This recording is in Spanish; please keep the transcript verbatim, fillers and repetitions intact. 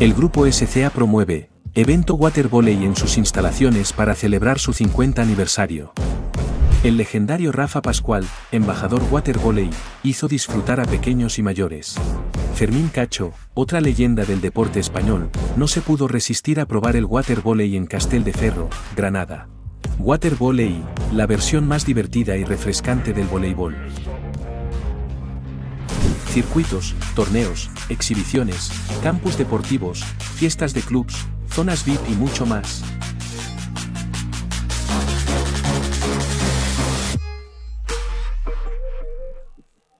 El Grupo S C A promueve evento Watervolley en sus instalaciones para celebrar su cincuenta aniversario. El legendario Rafa Pascual, embajador Watervolley, hizo disfrutar a pequeños y mayores. Fermín Cacho, otra leyenda del deporte español, no se pudo resistir a probar el Watervolley en Castelldefels, Granada. Watervolley, la versión más divertida y refrescante del voleibol. Circuitos, torneos, exhibiciones, campus deportivos, fiestas de clubs, zonas V I P y mucho más.